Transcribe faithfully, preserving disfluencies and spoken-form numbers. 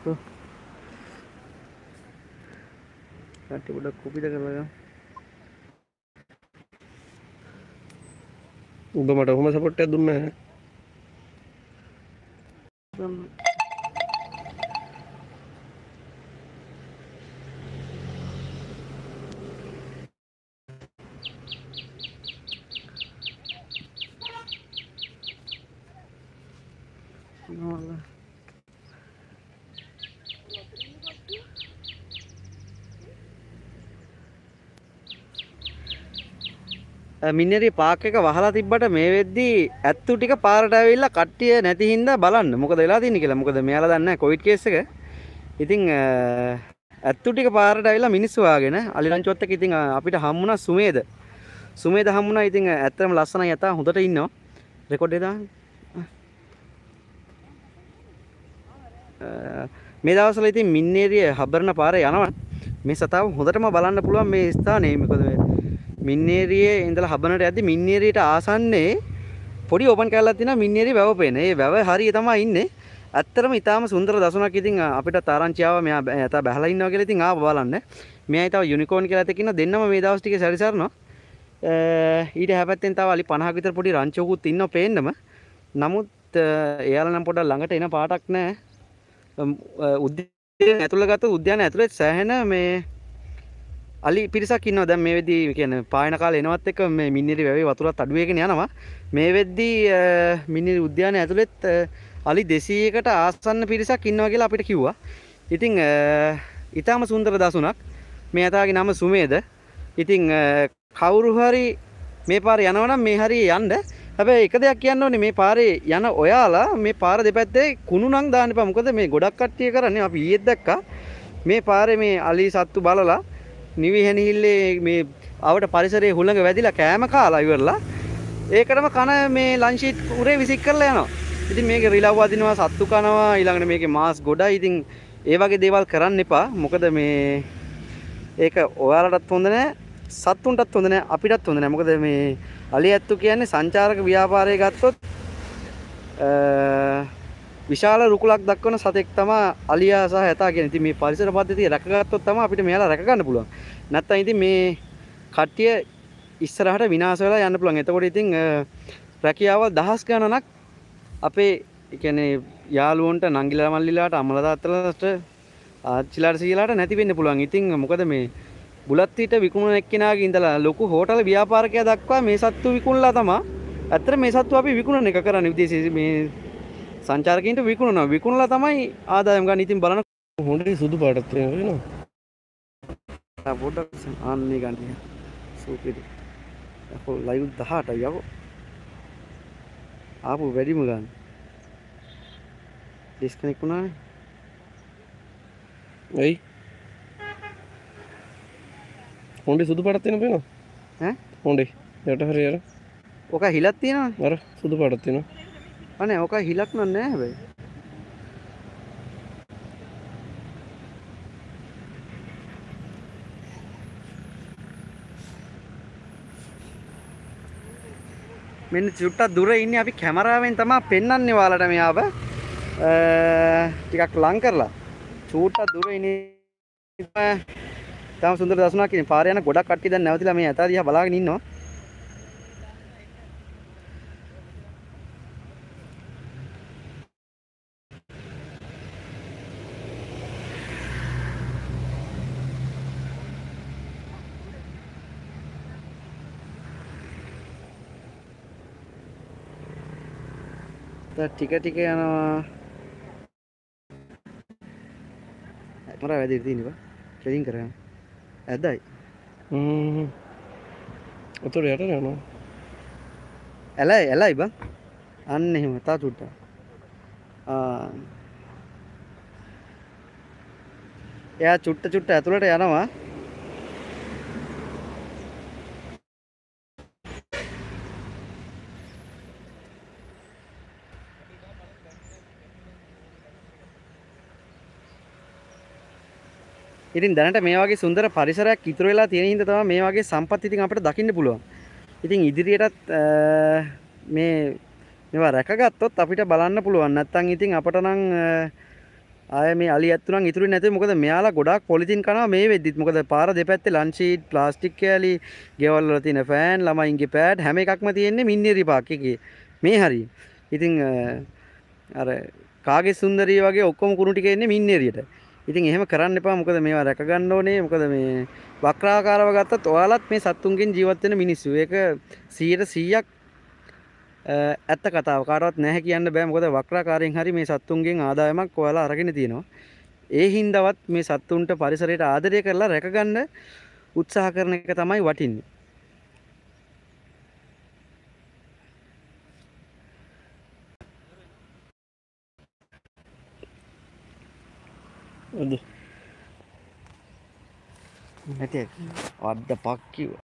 කට්ටි පොඩක් කුපිත කරලා ගමු. උඹ මට ඔහොම සපෝට් එකක් දුන්නේ නැහැ. මින්නේරි පාක් එක වහලා තිබ්බට මේ වෙද්දි ඇත්තු ටික පාරට ඇවිල්ලා කට්ටිය නැති හින්දා බලන්න මොකද වෙලා තියෙන්නේ කියලා. මොකද මෙයාලා දන්නේ නැහැ කොවිඩ් කේස් එක. ඉතින් ඇත්තු ටික පාරට ඇවිල්ලා මිනිස්සු වාගෙන අලිරංචුවත් එක ඉතින් අපිට හම්බුණා සුමේද. සුමේද හම්බුණා. ඉතින් ඇත්තටම ලස්සනයි යතා හොඳට ඉන්නවා. රෙකෝඩ් එක දාන්න. මේ දවස්වල ඉතින් මින්නේරිය හබරන පාරේ යනවා. මේ සතාව හොඳටම බලන්න පුළුවන් මේ ස්ථානේ. මොකද මින්නේරියේ ඉඳලා හබනට යද්දි මින්නේරියට ආසන්නේ පොඩි ඕපන් කැලලක් තියෙනවා මින්නේරිය වැව පේන. ඒ වැව හරිය තමයි ඉන්නේ. ඇත්තටම ඊටාම සුන්දර දසුණක්. ඉතින් අපිට තාරංචි ආවා මෙයා යතා බහලා ඉන්නවා කියලා. ඉතින් ආව බලන්න. මෙයා ඊටව යුනිකෝන් කියලා එකක් ඉන්න දෙන්නම මේ දවස් ටිකේ සැරිසරනවා. ඊට හැපැත්තෙන් තව අලි පනහක විතර පොඩි රංචුවකුත් ඉන්නව පේන්නම. නමුත් එයාලා නම් පොඩක් ළඟට එන පාටක් නැහැ. උද්‍යානය ඇතුළේ ගත්ත උද්‍යානය ඇතුළේ සෑහෙන මේ අලි පිරිසක් ඉන්නවා. දැන් මේ වෙද්දී කියන්නේ පායන කාලේ එනවත් එක්ක මේ මින්නේරි වැවේ වතුරත් අඩු වෙගෙන යනවා. මේ වෙද්දී මින්නේරි උද්‍යානය ඇතුළෙත් අලි දෙසීයකට ආසන්න පිරිසක් ඉන්නවා කියලා අපිට කිව්වා. ඉතින් ඊටාම සුන්දර දසුණක්. මේ යතාගේ නම සුමේද. ඉතින් කවුරු හරි මේ පාරේ යනවා නම් මේ හරිය යන්න. හැබැයි එක දෙයක් කියන්න ඕනේ මේ පාරේ යන ඔයාලා මේ පාර දෙපැත්තේ කුණු නම් දාන්න එපා. මොකද මේ ගොඩක් කට්ටිය කරන්නේ අපි ඊයේත් දැක්කා මේ පාරේ මේ අලි සත්තු බලලා නිවිහෙනිහිල්ලේ මේ ආවට පරිසරයේ හුළඟ වැදිලා කෑම කාලා ඉවරලා ඒකටම කන මේ ලන්ච් ෂීට් උරේ විසික් කරලා යනවා. ඉතින් මේකේ රිලව් වදිනවා සත්තු කනවා ඊළඟට මේකේ මාස් ගොඩයි. ඉතින් ඒ වගේ දේවල් කරන්න එපා. මොකද මේ ඒක ඔයාලටත් හොඳ නැහැ සත්තුන්ටත් හොඳ නැහැ අපිටත් හොඳ නැහැ. මොකද මේ අලි ඇත්තු කියන්නේ සංචාරක ව්‍යාපාරය ගත්තොත් විශාල රුකුලක් දක්වන සතෙක් තමයි අලියා සහ ඇතා කියන්නේ. ඉතින් මේ පරිසර පද්ධතිය රැකගත්තොත් තමයි අපිට මෙයාලා රැක ගන්න පුළුවන්. නැත්නම් ඉතින් මේ කට්ටිය ඉස්සරහට විනාශ වෙලා යන්න පුළුවන්. එතකොට ඉතින් රැකියාව දහස් ගණනක් අපේ කියන්නේ යාළුවන්ට නංගිලා මල්ලිලාට අම්මලා තාත්තලාට ආච්චිලාට සීලාට නැති වෙන්න පුළුවන්. ඉතින් මොකද මේ බුලත් ඊට විකුණන එක්කෙනාගේ ඉඳලා ලොකු හෝටල් ව්‍යාපාරිකයා දක්වා මේ සත්තු විකුණලා තමයි. ඇත්තට මේ සත්තු අපි විකුණන එක කරන්නේ විදේශයේ මේ සංචාරකයින්ට විකුණනවා. විකුණලා තමයි ආදායම් ගන්න. ඉතින් බලන්න හොඳයි සුදු පාටක් තියෙනවා. පොඩ්ඩක් ආන්නේ ගන්න. සූපිරි. අපෝ ලයිව් දහඅටයි යකෝ. ආපු වැඩිම ගන්න. ඩිස්කනෙක්ට් වුණානේ. එයි. හොඳයි සුදු පාටක් තියෙනවා පේනවා. ඈ? හොඳයි. යට හරිය අර. ඔක හිලක් තියෙනවනේ. අර සුදු පාටක් තියෙනවා. අනේ ඔක හිලක් නෑ හැබැයි. මෙන්න චුට්ටක් දුර ඉන්නේ අපි කැමරාවෙන් තමයි පෙන්වන්නේ ඔයාලට මෙයාව. ටිකක් ලං කරලා. චුට්ටක් දුර ඉන්නේ. තාම සුන්දර දසුණක් ඉන්නේ. පාරේ යන ගොඩක් කට්ටිය දැන් නැවතිලා මේ ඇතා දිහා බලාගෙන ඉන්නවා. ටික ටික යනවා. මරා වැඩි තියෙන්නේ බා. ක්ලීන් කරගන්න. ඇදයි. හ්ම්. උතර යට යනවා. ඇලයි ඇලයි බං. අන්න එහෙම තා චුට්ටක්. ආ. එයා චුට්ට චුට්ට ඇතුළට යනවා. ඉතින් දැනට මේ වගේ සුන්දර පරිසරයක් ඉතුරු වෙලා තියෙන හින්දා තමයි මේ වගේ සම්පත් ඉතින් අපිට දකින්න පුළුවන්. ඉතින් ඉදිරියටත් මේ මේවා රැකගත්තොත් අපිට බලන්න පුළුවන්. නැත්තම් ඉතින් අපට නම් ආය මේ අලි ඇත්තු නම් ඉතුරු නැතේ මොකද මෙයාලා ගොඩාක් පොලිතින් කනවා මේ වෙද්දිත් මොකද පාර දෙපැත්තේ ලන්ච් ෂීට් ප්ලාස්ටික් කෑලි ගෙවල් වල තියෙන ෆෑන් ළමයින්ගේ පෑඩ් හැම එකක්ම තියෙන්නේ මින්නේරි පාක් එකේ මේ හරිය. ඉතින් අර කාගේ සුන්දරිය වගේ ඔක්කොම කුණු ටික එන්නේ මින්නේරියට. ඉතින් එහෙම කරන්න එපා මොකද මේවා රැක ගන්න ඕනේ මොකද මේ වක්‍රාකාරව ගත්තත් ඔයාලත් මේ සත්තුන්ගෙන් ජීවත් වෙන මිනිස්සු. ඒක සීයට සීයක් ඇත්ත කතාව කාටවත් නැහැ කියන්න බෑ මොකද වක්‍රාකාරයෙන් හරි මේ සත්තුන්ගෙන් ආදායමක් ඔයාලා අරගෙන තියෙනවා. ඒ හින්දාවත් මේ සත්තුන්ට පරිසරයට ආදරය කරලා රැකගන්න උත්සාහ කරන එක තමයි වටින්නේ. අද නැටි වද්ද පක් කිව්වා.